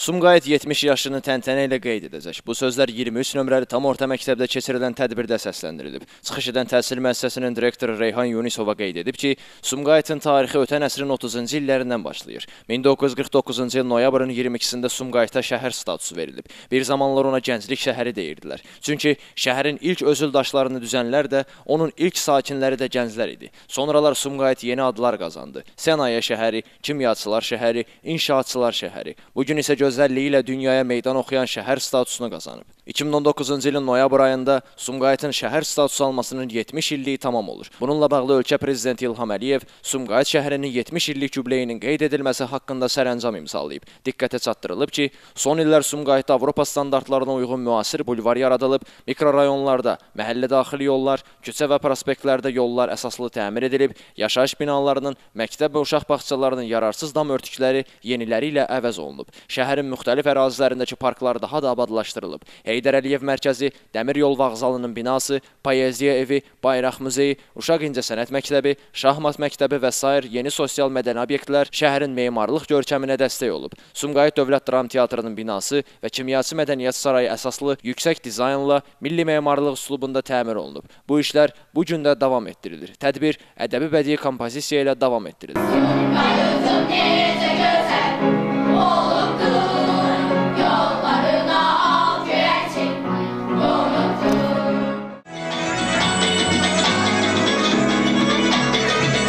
Sumqayıt 70 yaşını təntənə ilə qeyd edəcək. Bu sözlər 23 nömrəli tam orta məktəbdə keçirilən tədbirdə səsləndirilib. Çıxış edən təhsil müəssisəsinin direktoru Reyhan Yunisova qeyd edib ki, Sumqayıtın tarixi ötən əsrin 30-cu illərindən başlayır. 1949-cu il noyabrın 22-sində Sumqayıta şəhər statusu verilib. Bir zamanlar ona gənclik şəhəri deyirdilər. Çünki şəhərin ilk özüldaşlarını düzənlər də, onun ilk sakinləri də gənclər idi. Sonralar Sumqayıt yeni adlar qazandı. Sənaye şəhəri, kimyaçılar şəhəri, inşaatçılar şəhəri. Bugün isə gözəlliyi ilə dünyaya meydan oxuyan şəhər statusunu qazanıb. 2019-cu ilin noyabr ayında Sumqayıtın şəhər statusu almasının 70 illiyi tamam olur. Bununla bağlı ölkə prezidenti İlham Əliyev Sumqayıt şəhərinin 70 illik yubileyinin qeyd edilməsi haqqında sərəncam imzalayıb. Diqqətə çatdırılıb ki, son illər Sumqayıtda Avropa standartlarına uyğun müasir bulvar yaradılıb, mikrorayonlarda məhəllə daxili yollar, küçə və prospektlərdə yollar əsaslı təmir edilib, yaşayış binalarının, məktəb və uşaq bağçalarının yararsız dam örtükləri yeniləri ilə əvəz olunub. Şəhərin müxtəlif ərazilərindəki parklar daha da abadlaşdırılıb. Heydər Əliyev mərkəzi, Dəmir yol vağzalının binası, Poeziya evi, Bayraq muzeyi, Uşaq İncəsənət məktəbi, Şahmat məktəbi və sair yeni sosial mədəni obyektlər şəhərin memarlıq görkəminə dəstək olub. Sumqayıt Dövlət Dram Teatrının binası və Kimyası Mədəniyyət Sarayı əsaslı yüksək dizaynla milli memarlıq üslubunda təmir olunub. Bu işlər bu gün də davam etdirilir. Tədbir ədəbi bədii kompozisiya ilə davam etdirilir.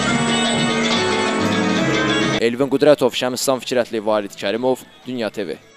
Elvin Qudrətov, Şəmistan Fikrətli, Valid Kərimov, Dünya TV.